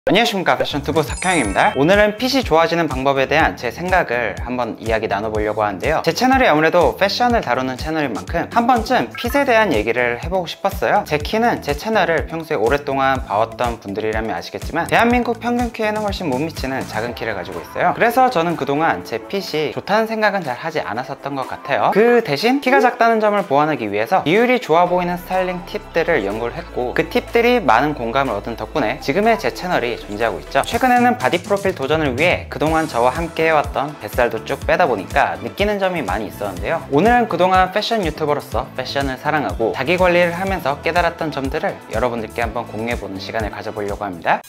안녕하십니까, 패션투브 석형입니다. 오늘은 핏이 좋아지는 방법에 대한 제 생각을 한번 이야기 나눠보려고 하는데요. 제 채널이 아무래도 패션을 다루는 채널인 만큼 한 번쯤 핏에 대한 얘기를 해보고 싶었어요. 제 키는 제 채널을 평소에 오랫동안 봐왔던 분들이라면 아시겠지만 대한민국 평균 키에는 훨씬 못 미치는 작은 키를 가지고 있어요. 그래서 저는 그동안 제 핏이 좋다는 생각은 잘 하지 않았었던 것 같아요. 그 대신 키가 작다는 점을 보완하기 위해서 비율이 좋아 보이는 스타일링 팁들을 연구를 했고, 그 팁들이 많은 공감을 얻은 덕분에 지금의 제 채널이 존재하고 있죠. 최근에는 바디 프로필 도전을 위해 그동안 저와 함께 해왔던 뱃살도 쭉 빼다 보니까 느끼는 점이 많이 있었는데요. 오늘은 그동안 패션 유튜버로서 패션을 사랑하고 자기 관리를 하면서 깨달았던 점들을 여러분들께 한번 공유해보는 시간을 가져보려고 합니다.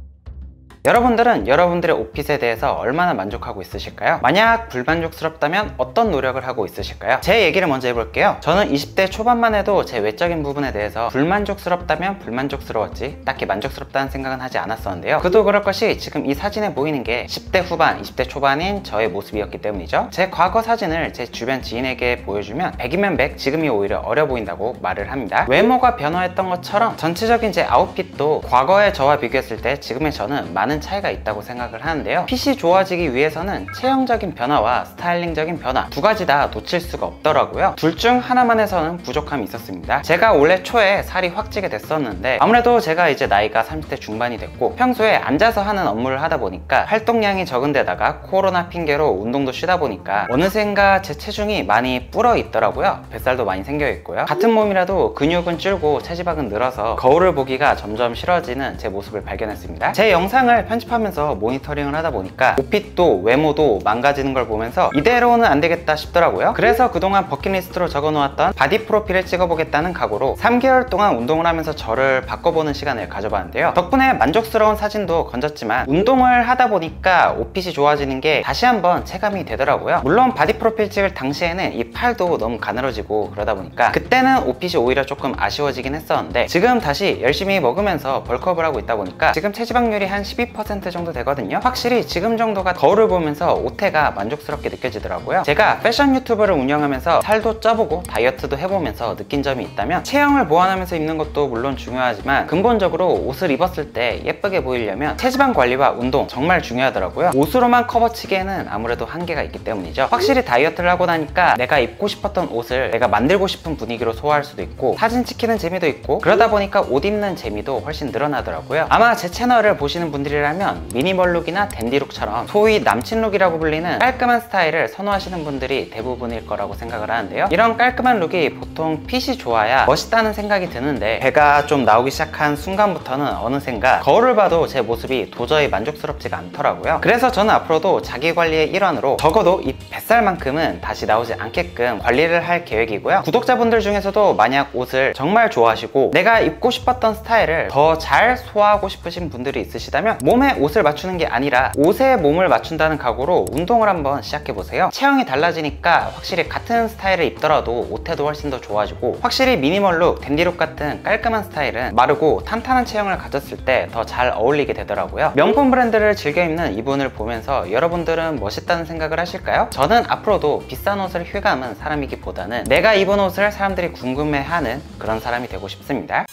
여러분들은 여러분들의 옷핏에 대해서 얼마나 만족하고 있으실까요? 만약 불만족스럽다면 어떤 노력을 하고 있으실까요? 제 얘기를 먼저 해볼게요. 저는 20대 초반만 해도 제 외적인 부분에 대해서 불만족스럽다면 불만족스러웠지 딱히 만족스럽다는 생각은 하지 않았었는데요. 그도 그럴 것이 지금 이 사진에 보이는 게 10대 후반, 20대 초반인 저의 모습이었기 때문이죠. 제 과거 사진을 제 주변 지인에게 보여주면 100이면 100, 지금이 오히려 어려 보인다고 말을 합니다. 외모가 변화했던 것처럼 전체적인 제 아웃핏도 과거의 저와 비교했을 때 지금의 저는 많은 차이가 있다고 생각을 하는데요. 핏이 좋아지기 위해서는 체형적인 변화와 스타일링적인 변화 두 가지 다 놓칠 수가 없더라고요. 둘 중 하나만 해서는 부족함이 있었습니다. 제가 올해 초에 살이 확 찌게 됐었는데 아무래도 제가 이제 나이가 30대 중반이 됐고 평소에 앉아서 하는 업무를 하다 보니까 활동량이 적은 데다가 코로나 핑계로 운동도 쉬다 보니까 어느샌가 제 체중이 많이 불어 있더라고요. 뱃살도 많이 생겨 있고요. 같은 몸이라도 근육은 줄고 체지방은 늘어서 거울을 보기가 점점 싫어지는 제 모습을 발견했습니다. 제 영상을 편집하면서 모니터링을 하다 보니까 옷핏도 외모도 망가지는 걸 보면서 이대로는 안 되겠다 싶더라고요. 그래서 그동안 버킷리스트로 적어놓았던 바디 프로필을 찍어보겠다는 각오로 3개월 동안 운동을 하면서 저를 바꿔보는 시간을 가져봤는데요. 덕분에 만족스러운 사진도 건졌지만 운동을 하다 보니까 옷핏이 좋아지는 게 다시 한번 체감이 되더라고요. 물론 바디 프로필 찍을 당시에는 이 팔도 너무 가늘어지고 그러다 보니까 그때는 옷핏이 오히려 조금 아쉬워지긴 했었는데 지금 다시 열심히 먹으면서 벌크업을 하고 있다 보니까 지금 체지방률이 한 12% 정도 되거든요. 확실히 지금 정도가 거울을 보면서 옷태가 만족스럽게 느껴지더라고요. 제가 패션 유튜브를 운영하면서 살도 쪄보고 다이어트도 해보면서 느낀 점이 있다면 체형을 보완하면서 입는 것도 물론 중요하지만 근본적으로 옷을 입었을 때 예쁘게 보이려면 체지방 관리와 운동 정말 중요하더라고요. 옷으로만 커버치기에는 아무래도 한계가 있기 때문이죠. 확실히 다이어트를 하고 나니까 내가 입고 싶었던 옷을 내가 만들고 싶은 분위기로 소화할 수도 있고 사진 찍히는 재미도 있고 그러다 보니까 옷 입는 재미도 훨씬 늘어나더라고요. 아마 제 채널을 보시는 분들이라면 미니멀 룩이나 댄디룩처럼 소위 남친 룩이라고 불리는 깔끔한 스타일을 선호하시는 분들이 대부분일 거라고 생각을 하는데요. 이런 깔끔한 룩이 보통 핏이 좋아야 멋있다는 생각이 드는데 배가 좀 나오기 시작한 순간부터는 어느샌가 거울을 봐도 제 모습이 도저히 만족스럽지가 않더라고요. 그래서 저는 앞으로도 자기 관리의 일환으로 적어도 이 뱃살만큼은 다시 나오지 않게끔 관리를 할 계획이고요. 구독자분들 중에서도 만약 옷을 정말 좋아하시고 내가 입고 싶었던 스타일을 더 잘 소화하고 싶으신 분들이 있으시다면 몸에 옷을 맞추는 게 아니라 옷에 몸을 맞춘다는 각오로 운동을 한번 시작해보세요. 체형이 달라지니까 확실히 같은 스타일을 입더라도 옷태도 훨씬 더 좋아지고 확실히 미니멀룩, 댄디룩 같은 깔끔한 스타일은 마르고 탄탄한 체형을 가졌을 때 더 잘 어울리게 되더라고요. 명품 브랜드를 즐겨 입는 이분을 보면서 여러분들은 멋있다는 생각을 하실까요? 저는 앞으로도 비싼 옷을 휘감은 사람이기보다는 내가 입은 옷을 사람들이 궁금해하는 그런 사람이 되고 싶습니다.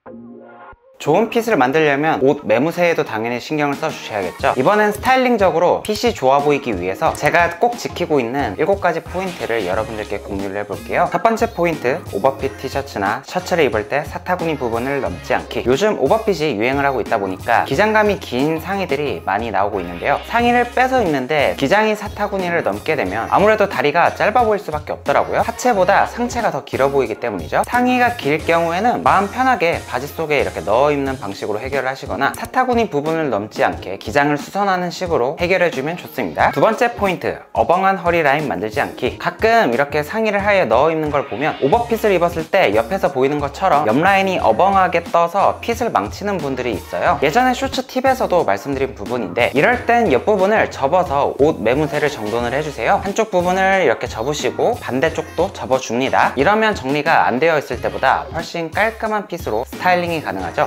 좋은 핏을 만들려면 옷 매무새에도 당연히 신경을 써주셔야겠죠. 이번엔 스타일링적으로 핏이 좋아 보이기 위해서 제가 꼭 지키고 있는 7가지 포인트를 여러분들께 공유를 해볼게요. 첫 번째 포인트, 오버핏 티셔츠나 셔츠를 입을 때 사타구니 부분을 넘지 않기. 요즘 오버핏이 유행을 하고 있다 보니까 기장감이 긴 상의들이 많이 나오고 있는데요. 상의를 빼서 입는데 기장이 사타구니를 넘게 되면 아무래도 다리가 짧아 보일 수밖에 없더라고요. 하체보다 상체가 더 길어 보이기 때문이죠. 상의가 길 경우에는 마음 편하게 바지 속에 이렇게 넣어 입는 방식으로 해결을 하시거나 사타구니 부분을 넘지 않게 기장을 수선하는 식으로 해결해주면 좋습니다. 두 번째 포인트, 어벙한 허리 라인 만들지 않기. 가끔 이렇게 상의를 하에 넣어 입는 걸 보면 오버핏을 입었을 때 옆에서 보이는 것처럼 옆 라인이 어벙하게 떠서 핏을 망치는 분들이 있어요. 예전에 쇼츠 팁에서도 말씀드린 부분인데 이럴 땐 옆부분을 접어서 옷 매무새를 정돈을 해주세요. 한쪽 부분을 이렇게 접으시고 반대쪽도 접어줍니다. 이러면 정리가 안 되어 있을 때보다 훨씬 깔끔한 핏으로 스타일링이 가능하죠.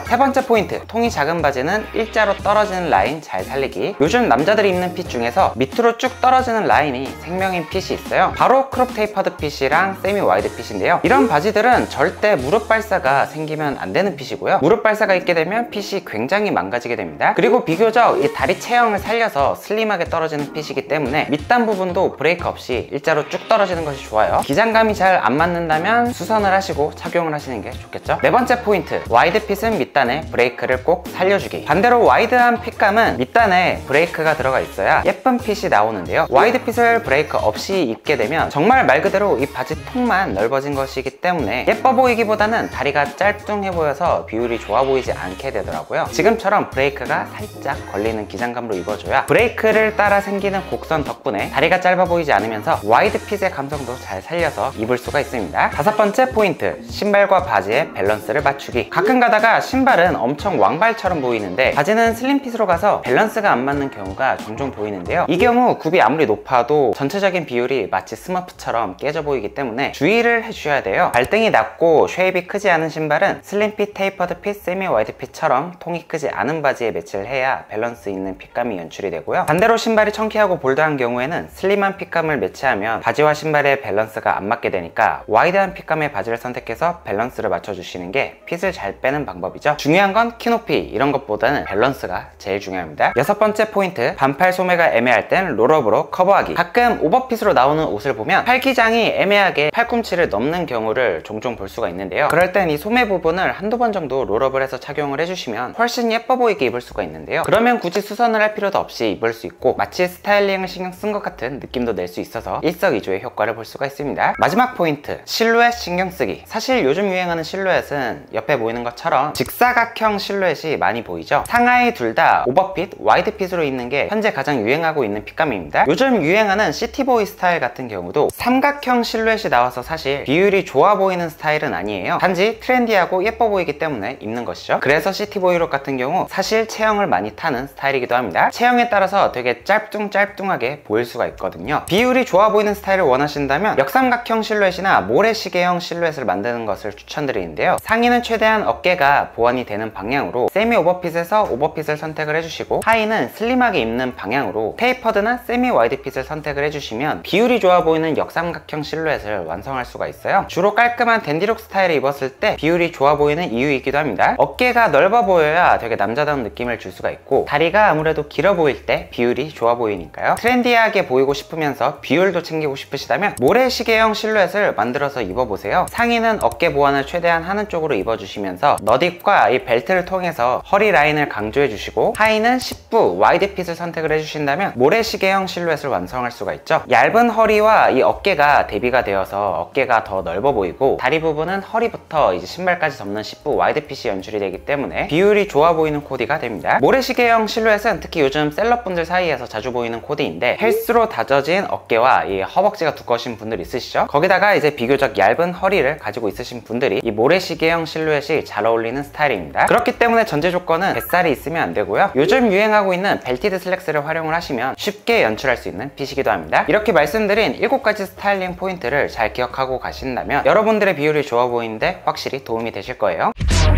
세 번째 포인트, 통이 작은 바지는 일자로 떨어지는 라인 잘 살리기. 요즘 남자들이 입는 핏 중에서 밑으로 쭉 떨어지는 라인이 생명인 핏이 있어요. 바로 크롭 테이퍼드 핏이랑 세미 와이드 핏인데요. 이런 바지들은 절대 무릎 발사가 생기면 안 되는 핏이고요. 무릎 발사가 있게 되면 핏이 굉장히 망가지게 됩니다. 그리고 비교적 이 다리 체형을 살려서 슬림하게 떨어지는 핏이기 때문에 밑단 부분도 브레이크 없이 일자로 쭉 떨어지는 것이 좋아요. 기장감이 잘 안 맞는다면 수선을 하시고 착용을 하시는 게 좋겠죠. 네 번째 포인트, 와이드 핏은 밑단에 브레이크를 꼭 살려주기. 반대로 와이드한 핏감은 밑단에 브레이크가 들어가 있어야 예쁜 핏이 나오는데요. 와이드 핏을 브레이크 없이 입게 되면 정말 말 그대로 이 바지 통만 넓어진 것이기 때문에 예뻐 보이기보다는 다리가 짤뚱해 보여서 비율이 좋아 보이지 않게 되더라고요. 지금처럼 브레이크가 살짝 걸리는 기장감으로 입어줘야 브레이크를 따라 생기는 곡선 덕분에 다리가 짧아 보이지 않으면서 와이드 핏의 감성도 잘 살려서 입을 수가 있습니다. 다섯 번째 포인트, 신발과 바지의 밸런스를 맞추기. 가끔 가다가 신발은 엄청 왕발처럼 보이는데 바지는 슬림핏으로 가서 밸런스가 안 맞는 경우가 종종 보이는데요. 이 경우 굽이 아무리 높아도 전체적인 비율이 마치 스머프처럼 깨져 보이기 때문에 주의를 해주셔야 돼요. 발등이 낮고 쉐입이 크지 않은 신발은 슬림핏, 테이퍼드 핏, 세미 와이드 핏처럼 통이 크지 않은 바지에 매치를 해야 밸런스 있는 핏감이 연출이 되고요. 반대로 신발이 청키하고 볼드한 경우에는 슬림한 핏감을 매치하면 바지와 신발의 밸런스가 안 맞게 되니까 와이드한 핏감의 바지를 선택해서 밸런스를 맞춰주시는 게 핏을 잘 빼는 방법이죠. 중요한 건 키 높이 이런 것보다는 밸런스가 제일 중요합니다. 여섯 번째 포인트, 반팔 소매가 애매할 땐 롤업으로 커버하기. 가끔 오버핏으로 나오는 옷을 보면 팔기장이 애매하게 팔꿈치를 넘는 경우를 종종 볼 수가 있는데요. 그럴 땐 이 소매 부분을 한두 번 정도 롤업을 해서 착용을 해주시면 훨씬 예뻐 보이게 입을 수가 있는데요. 그러면 굳이 수선을 할 필요도 없이 입을 수 있고 마치 스타일링을 신경 쓴 것 같은 느낌도 낼 수 있어서 일석이조의 효과를 볼 수가 있습니다. 마지막 포인트, 실루엣 신경 쓰기. 사실 요즘 유행하는 실루엣은 옆에 보이는 것처럼 직사각형 실루엣이 많이 보이죠. 상하이 둘 다 오버핏, 와이드핏으로 입는 게 현재 가장 유행하고 있는 핏감입니다. 요즘 유행하는 시티보이 스타일 같은 경우도 삼각형 실루엣이 나와서 사실 비율이 좋아 보이는 스타일은 아니에요. 단지 트렌디하고 예뻐 보이기 때문에 입는 것이죠. 그래서 시티보이룩 같은 경우 사실 체형을 많이 타는 스타일이기도 합니다. 체형에 따라서 되게 짤뚱짤뚱하게 보일 수가 있거든요. 비율이 좋아 보이는 스타일을 원하신다면 역삼각형 실루엣이나 모래시계형 실루엣을 만드는 것을 추천드리는데요. 상의는 최대한 어깨가 보완이 되는 방향으로 세미 오버핏에서 오버핏을 선택을 해주시고 하의는 슬림하게 입는 방향으로 테이퍼드나 세미 와이드 핏을 선택을 해주시면 비율이 좋아 보이는 역삼각형 실루엣을 완성할 수가 있어요. 주로 깔끔한 댄디룩 스타일을 입었을 때 비율이 좋아 보이는 이유이기도 합니다. 어깨가 넓어 보여야 되게 남자다운 느낌을 줄 수가 있고 다리가 아무래도 길어 보일 때 비율이 좋아 보이니까요. 트렌디하게 보이고 싶으면서 비율도 챙기고 싶으시다면 모래시계형 실루엣을 만들어서 입어보세요. 상의는 어깨 보완을 최대한 하는 쪽으로 입어주시면서 너딥과 이 벨트를 통해서 허리 라인을 강조해주시고 하의는 10부 와이드 핏을 선택을 해주신다면 모래시계형 실루엣을 완성할 수가 있죠. 얇은 허리와 이 어깨가 대비가 되어서 어깨가 더 넓어 보이고 다리 부분은 허리부터 이제 신발까지 덮는 10부 와이드 핏이 연출이 되기 때문에 비율이 좋아 보이는 코디가 됩니다. 모래시계형 실루엣은 특히 요즘 셀럽분들 사이에서 자주 보이는 코디인데 헬스로 다져진 어깨와 이 허벅지가 두꺼우신 분들 있으시죠? 거기다가 이제 비교적 얇은 허리를 가지고 있으신 분들이 이 모래시계형 실루엣이 잘 어울리는 스타일입니다. 그렇기 때문에 전제 조건은 뱃살이 있으면 안 되고요. 요즘 유행하고 있는 벨티드 슬랙스를 활용을 하시면 쉽게 연출할 수 있는 핏이기도 합니다. 이렇게 말씀드린 7가지 스타일링 포인트를 잘 기억하고 가신다면 여러분들의 비율이 좋아 보이는데 확실히 도움이 되실 거예요.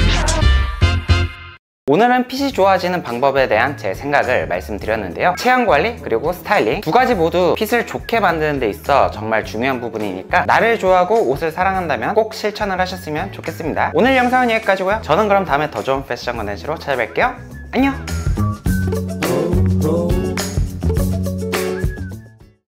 오늘은 핏이 좋아지는 방법에 대한 제 생각을 말씀드렸는데요. 체형관리 그리고 스타일링 두 가지 모두 핏을 좋게 만드는 데 있어 정말 중요한 부분이니까 나를 좋아하고 옷을 사랑한다면 꼭 실천을 하셨으면 좋겠습니다. 오늘 영상은 여기까지고요. 저는 그럼 다음에 더 좋은 패션 컨텐츠로 찾아뵐게요. 안녕!